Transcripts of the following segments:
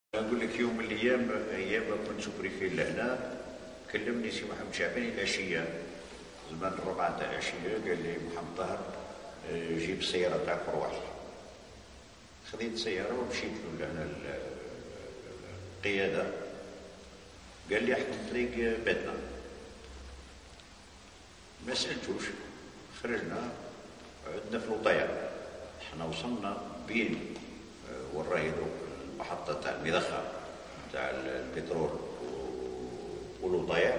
نقول لك يوم من الايام ايام ما كنت سكري فيه لهنا كلمني سي محمد شعباني العشيه زمان الربعه تاع العشيه قال لي محمد طاهر جيب السياره تاعك وروح. خذيت السياره ومشيت له لهنا القياده قال لي احنا طريق بيتنا ما سالتوش خرجنا عدنا في الوطيع. احنا وصلنا بين وراهي المحطة تاع المضخة تاع البترول والوطيع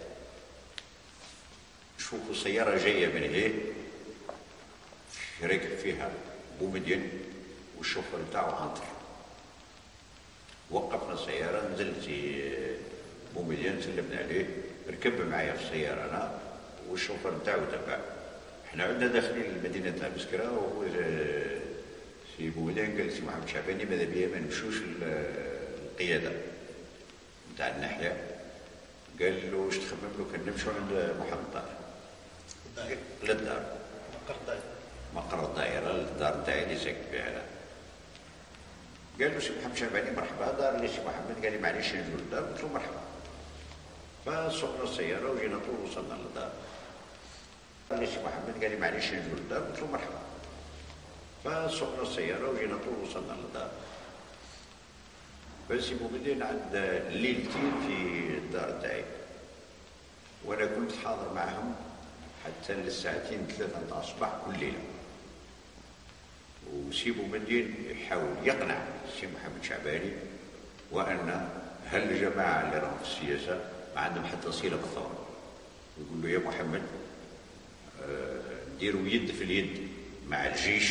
نشوفوا سيارة جاية من هيه راكب فيها بومدين والشوفر تاعو عنتر. وقفنا السيارة نزلت بومدين سلمنا عليه ركب معايا في السيارة أنا والشوفر تاعو تبع. احنا عدنا داخلين المدينة تاع مسكرة وهو سي بومدين قال سي محمد شعباني ماذا بيا ما نمشوش القيادة نتاع الناحية. قال له واش تخمم له كان نمشوا عند محمد طاهر للدار مقر الدائرة للدار نتاعي اللي ساكن فيها أنا. قال له سي محمد شعباني مرحبا دار اللي سي محمد قال لي معليش نجوا للدار قلت له مرحبا. فسوقنا السيارة وجينا طول وصلنا للدار. قال لي سي محمد قال لي معليش نجوا للدار قلت له مرحبا. فسوقنا السيارة وجينا طول وصلنا للدار. بس بومدين عند ليلتين في الدار تاعي وانا كنت حاضر معهم حتى للساعتين 3 تاع الصباح كل ليله. وسي بومدين يحاول يقنع سي محمد شعباني وان هالجماعه اللي راهم في السياسه ما عندهم حتى صله بالثوره. يقول له يا محمد نديروا يد في اليد مع الجيش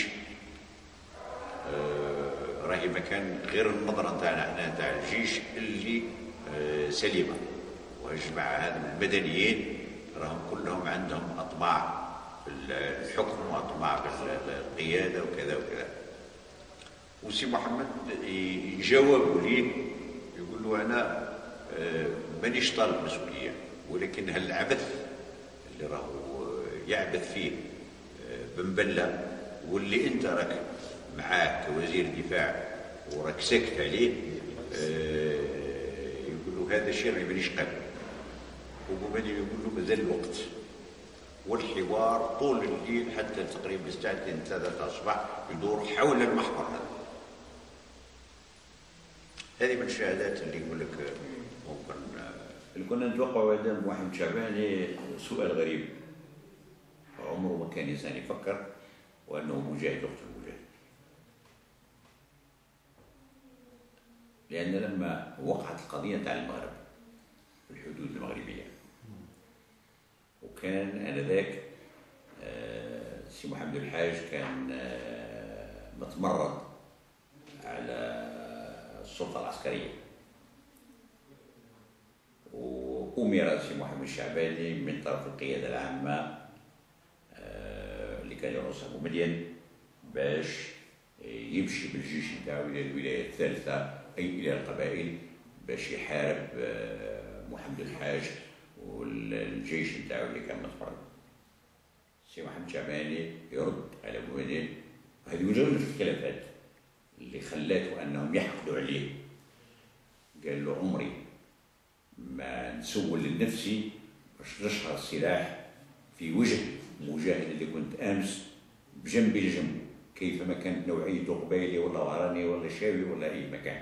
راهي مكان غير النظره نتاعنا احنا نتاع الجيش اللي سليمه. والجماعه هذا المدنيين راهم كلهم عندهم اطماع في الحكم واطماع في القياده وكذا وكذا. وسي محمد يجاوب ليه يقول له انا مانيش طالب مسؤوليه ولكن هالعبث اللي راهو يعبث فيه بن بله واللي انت راك معاه كوزير دفاع وراك ساكت عليه يقول له هذا الشيء راني مانيش قابل. وبومدين يقول له مازال الوقت. والحوار طول الليل حتى تقريبا الساعتين 3 تاع الصباح يدور حول المحور هذا. هذه من الشهادات اللي يقول لك ممكن اللي كنا نتوقعوا قدام محمد شعباني سؤال غريب. عمره ما كان انسان يفكر وانه مجاهد يقتل المجاهد. لأن لما وقعت القضية تاع المغرب في الحدود المغربية وكان آنذاك سي محمد الحاج كان متمرد على السلطة العسكرية وأمر سي محمد الشعباني من طرف القيادة العامة اللي كان يرأسها بومدين باش يمشي بالجيش نتاعو إلى الولاية الثالثة أي إلى القبائل باش يحارب محمد الحاج والجيش نتاعو اللي كان متفرد. سي محمد شعباني يرد على بومدين وهذه وجه الخلافات اللي خلاته أنهم يحقدوا عليه. قال له عمري ما نسول لنفسي باش نشهر السلاح في وجه المجاهد اللي كنت أمس بجنبي لجنبه كيفما كانت نوعيته قبيلي ولا وهراني ولا شاوي ولا أي مكان.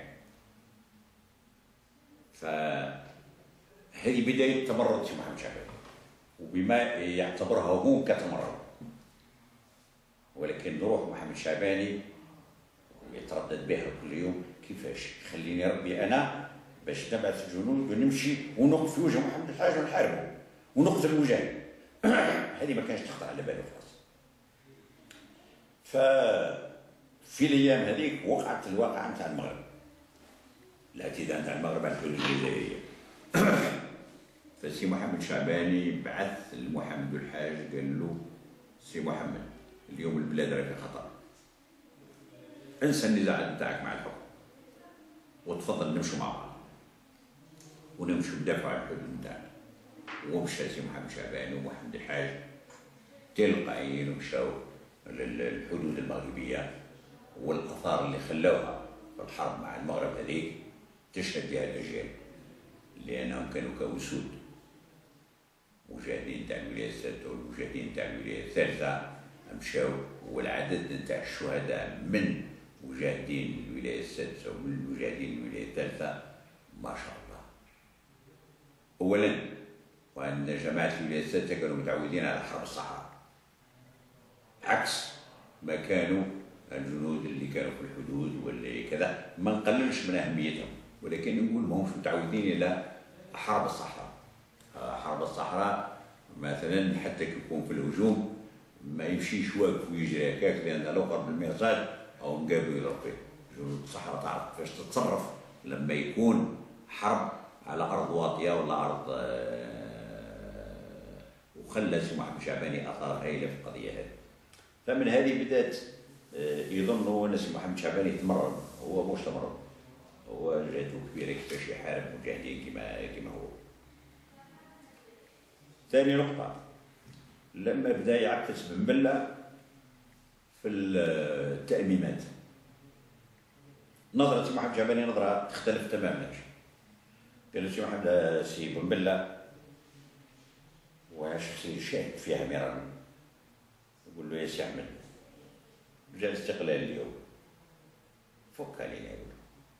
فهذه بداية تمرد سي محمد شعباني وبما يعتبرها هو كتمرد. ولكن روح محمد شعباني يتردد بها كل يوم كيفاش خليني ربي أنا باش نبعث الجنود ونمشي ونقف في وجه محمد الحاج ونحاربه ونقتل المجاهد. هذه ما كانش تخطر على باله خلاص. ففي الايام هذيك وقعت الواقعه نتاع المغرب الاعتداء نتاع المغرب على الحدود الجزائريه. فسي محمد شعباني بعث لمحمد الحاج قال له سي محمد اليوم البلاد راه في خطر. انسى النزاعات نتاعك مع الحكم وتفضل نمشوا مع بعض ونمشوا ندافعوا على الحدود نتاعنا. ومشى سي محمد شعباني ومحمد الحاج تلقائيين ومشاو للحدود المغربيه والاثار اللي خلوها في الحرب مع المغرب هذيك تشهد بها الأجيال، لأنهم كانوا كأسود، مجاهدين تاع الولاية السادسة والمجاهدين تاع الولاية الثالثة مشاو، والعدد نتاع الشهداء من مجاهدين الولاية السادسة ومن مجاهدين الولاية الثالثة ما شاء الله. أولا، وأن جماعة الولاية السادسة كانوا متعودين على حرب الصحراء، عكس ما كانوا الجنود اللي كانوا في الحدود واللي كذا. ما نقللش من أهميتهم، ولكن نقول ما همش متعودين إلى حرب الصحراء. حرب الصحراء مثلا حتى يكون في الهجوم ما يمشيش واقف ويجري هكاك، لأن لو قرب المرصاد أو مقابل يضرب فيه. جنود الصحراء تعرف كيفاش تتصرف لما يكون حرب على أرض واطية ولا أرض وخلى سي محمد شعباني آثار هائلة في القضية هذه. فمن هذه بدات يظنوا أن سي محمد شعباني يتمرن. هو مش تمرن، هو جهته كبيرة كيفاش يحارب مجاهدين كما هو. ثاني نقطة، لما بدا يعكس بن بلة في التأميمات، نظرة سي محمد شعباني نظرة تختلف تماما. كان سي بن بلة وشخصية شاهد فيها مرارا، يقول له يا سي أحمد جاء الاستقلال اليوم، فك علينا. يقول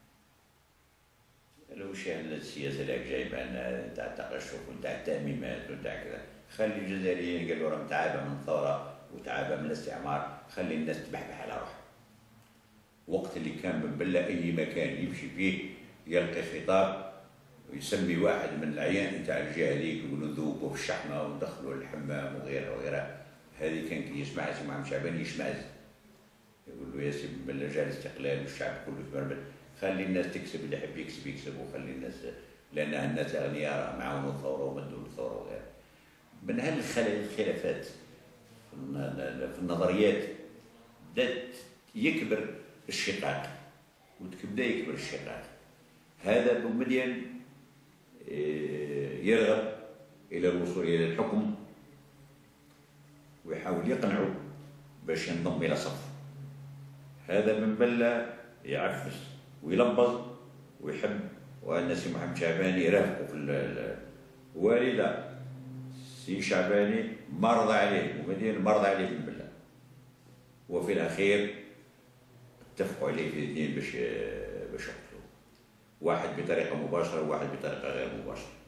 له وش السياسة اللي جايبة تاع التقشف وتاع التأميمات وتاع كذا؟ خلي الجزائريين قالوا راهم تعابة من الثورة وتعابة من الاستعمار، خلي الناس تبحبح على روحها. وقت اللي كان بن بلة أي مكان يمشي فيه يلقي خطاب ويسمي واحد من الأعيان نتاع الجهة هذيك، يقولوا ذوقوا في الشحمة وندخلوا الحمام وغيرها وغيرها. هذه كان كي يسمعها سي محمد شعباني يشمئز، يقول له يا سي بن بلة جا الاستقلال والشعب كله تبربل، خلي الناس تكسب، اللي يحب يكسب يكسب، وخلي الناس، لأن الناس أغنياء معاونوا الثورة ومدوا الثورة وغيرها. من هالخلافات في النظريات بدأت يكبر الشقاق، وتبدا يكبر الشقاق. هذا بومدين يرغب إلى الوصول إلى الحكم ويحاول يقنعه باش ينضم إلى صف. هذا بن بلة يعفس ويلبظ ويحب، وأن سي محمد شعباني يرافقه في والده سي شعباني مرضى عليه، ومدين مرضى عليه بن بلة. وفي الأخير اتفقوا عليه في الاثنين باش يقتلوه، واحد بطريقة مباشرة وواحد بطريقة غير مباشرة.